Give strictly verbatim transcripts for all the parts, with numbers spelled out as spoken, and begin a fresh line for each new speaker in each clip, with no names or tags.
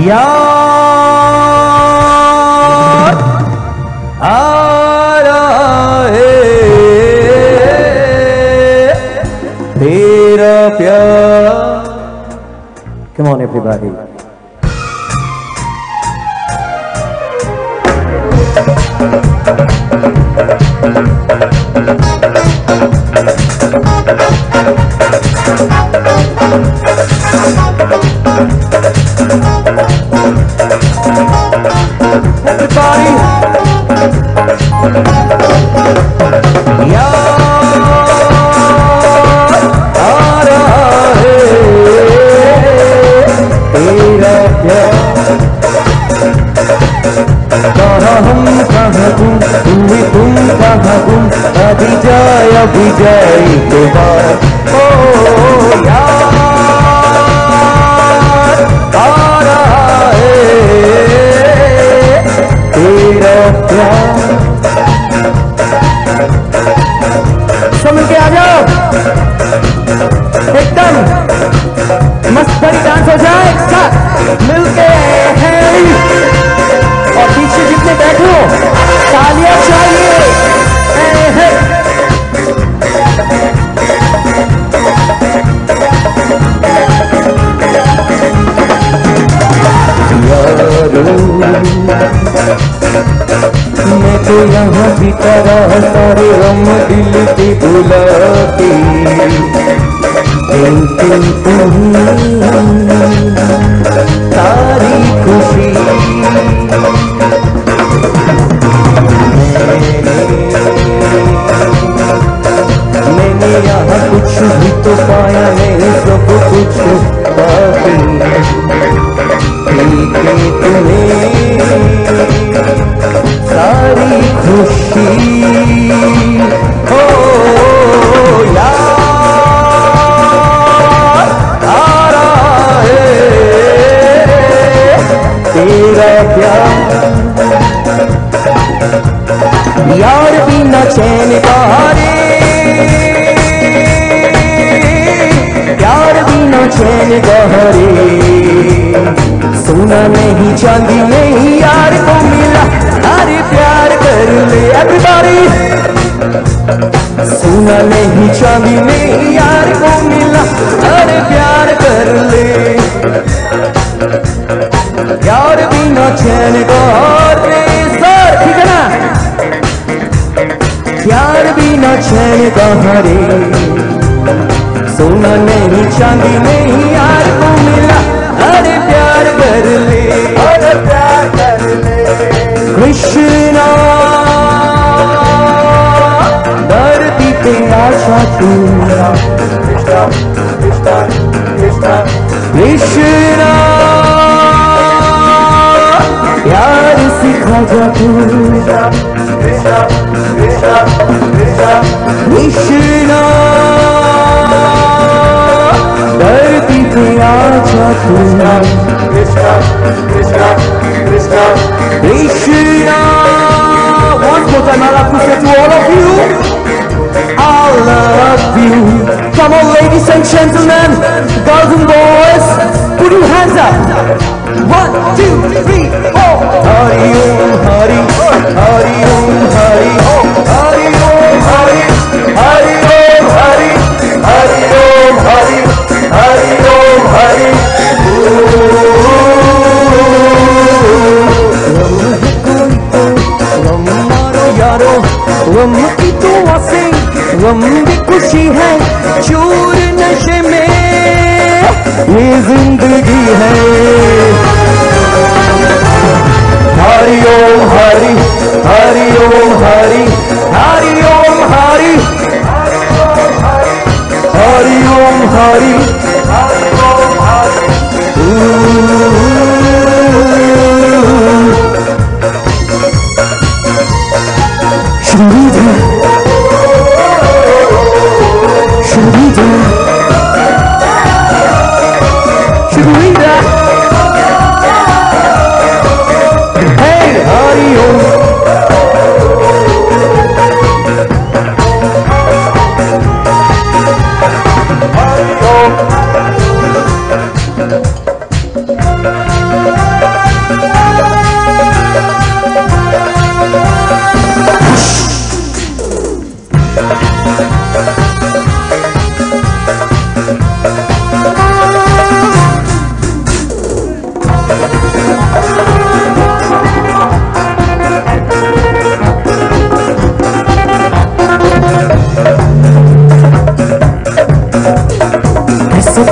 यार आ रहा है तेरा प्यार। Come on everybody. Everybody. यार आ रहा है तेरा प्यार। कहाँ हम कहाँ तुम तुम भी तुम कहाँ तुम अभी जाए अभी जाए एक बार। ओ यार आ रहा है तेरा प्यार। सब मिलके आ जाओ, एकदम मस्त बड़ी डांस हो जाए साथ मिलके हैं। और पीछे जितने बैठे हो तालियां चाहिए। मैं तो यहाँ की तरह सारे हम दिल की बुलाती लेकिन तुम्हें सारी खुशी मैंने यहाँ कुछ भी तो पाया नहीं, सब कुछ बाकी लेकिन तुम्हें सारी खुशी हो यार आ रहा है तेरा प्यार। यार बिना चैन बहारे यार बिना चैन बहारे सोना नहीं चांदी नहीं यार को मिला अरे प्यार कर ले। एवरीबॉडी सोना नहीं चांदी नहीं यार को मिला अरे प्यार कर ले। यार बिना चैन बहारे सर ठीक है ना। यार बिना चैन बहारे सोना नहीं चांदी नहीं यार को मिला अरे प्यार कर ले अरे प्यार कर ले। कृष्णा धरती पे आशा तू कृष्णा प्यार सिखा जा तू कृष्णा धरती पे आजा तू Krishna Krishna Krishna Krishna. One more time I'd like to say to all of you I love you. Come on ladies and gentlemen, girls and boys, put your hands up. One, two, three, four. Hari Om Hari Hari Om Hari Hari Om Hari Hari Om Hari Hari Om Hari Hari Om Hari. Ram maro yaro, ram की तो आसें, ram की खुशी है, चूर नशे में ये जिंदगी है। Hari Om Hari Hari Om Hari Hari Om Hari Hari Om Hari Hari Om Hari. Shubhida Shubhida Shubhida. Hey Hari Om Hari Om.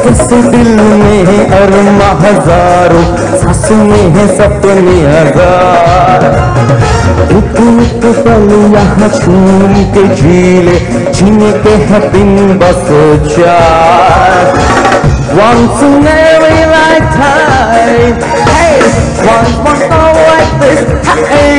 इस दिल में अरमा हजारों, सांसों में है सपने हजार। एक एक पल यहाँ छूम के झीले, जीने के है दिन बस चार। Once in every lifetime, hey, once more like this, hey.